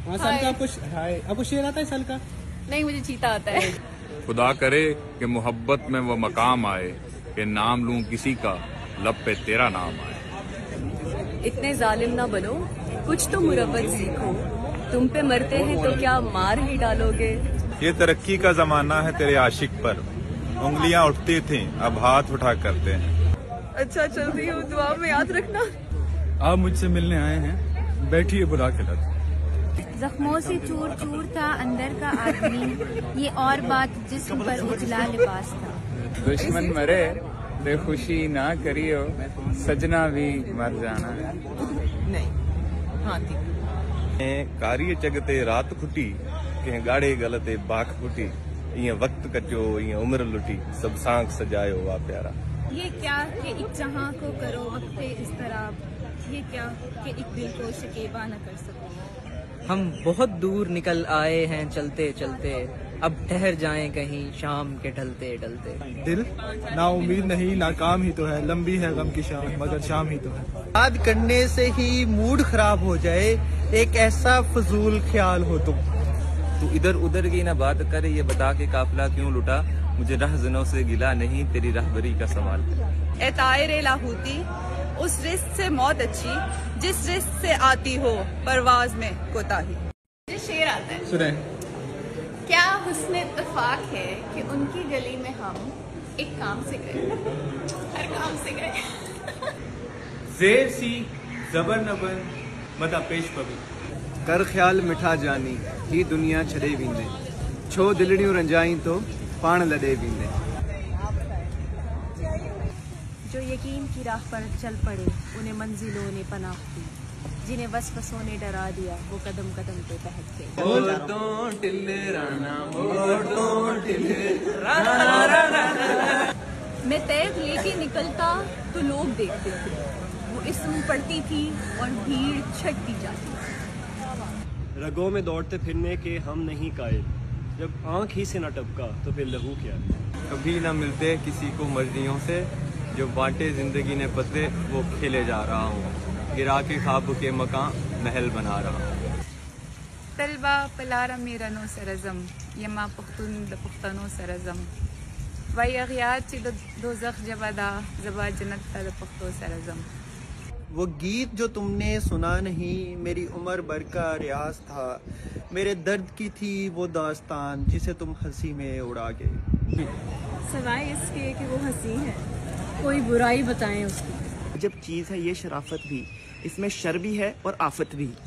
हाँ साल का आपको शेर आता है साल का? नहीं, मुझे चीता आता है। खुदा करे कि मोहब्बत में वो मकाम आए कि नाम लूं किसी का, लब पे तेरा नाम आए। इतने जालिम ना बनो, कुछ तो मुरब्बत सीखो। तुम पे मरते हैं तो क्या मार ही डालोगे? ये तरक्की का जमाना है तेरे आशिक पर, उंगलियां उठती थीं अब हाथ उठा करते हैं। अच्छा चल रही हूँ, दुआ में याद रखना। आप मुझसे मिलने आए हैं, बैठिए बुला के लाते। जख्मों से चूर चूर था अंदर का आदमी, ये और बात जिस्म पर उजला लिबास था। दुश्मन मरे बेखुशी ना करियो, सजना भी मर जाना है। नहीं, हाँ ठीक। कार्य जगते रात खुटी के गाड़े गलते बाख फुटी, ये वक्त कचो ये उम्र लुटी, सब सांख सजायो वा प्यारा। ये क्या कि एक जहां को करो वक्त इस तरह, ये क्या कि एक दिल को शकीबा न कर सको। हम बहुत दूर निकल आए हैं चलते चलते, अब ठहर जाएं कहीं शाम के ढलते ढलते। दिल ना उम्मीद नहीं नाकाम ही तो है, लंबी है गम की शाम मगर शाम ही तो है। याद करने से ही मूड खराब हो जाए, एक ऐसा फजूल ख्याल हो तुम। तू इधर उधर की ना बात करे, ये बता के काफिला क्यों लुटा, मुझे रहजनों से गिला नहीं तेरी रहबरी का सवाल। ए तायरे लाहूती, उस रिस्क से मौत अच्छी जिस रिस्क से आती हो परवाज में कोताही। मुझे शेर आता है, सुने। क्या हुस्न इत्तेफाक है कि उनकी गली में हम एक काम से गए, हर काम से गए। ज़ेर सी ज़बर नबन मदा पेश पवी, कर ख्याल मिठा जानी ही दुनिया छड़े वींदे, छो दिलड़ियों रंजाई तो पाण लड़े वींदे। जो यकीन की राह पर चल पड़े उन्हें मंजिलों ने पनाह दी, जिन्हें वसवसों ने डरा दिया वो कदम कदम पे बहक गए। मैं तैर लेके निकलता तो लोग देखते थे, वो इसम पड़ती थी और भीड़ छटती जाती। रगों में दौड़ते फिरने के हम नहीं कायल, जब आंख ही से न टपका तो फिर लहू क्या। कभी न मिलते किसी को मर्जियों से, जो बांटे जिंदगी ने पते वो खेले जा रहा हूँ, गिरा के ख्वाब के मकान महल बना रहा हूँ। तलबा पलारा मेरनो सरजम, यमा पुख्तुन द पुख्तनो सरजम, वही अगियात ची दोज़ख जवादा जबा जन्नत द पुख्तो सरजम। वो गीत जो तुमने सुना नहीं मेरी उम्र भर का रियाज था, मेरे दर्द की थी वो दास्तान जिसे तुम हंसी में उड़ा गए। सवाए इसके कि वो हंसी है, कोई बुराई बताएं उसकी। जब चीज़ है ये शराफत भी, इसमें शर भी है और आफत भी।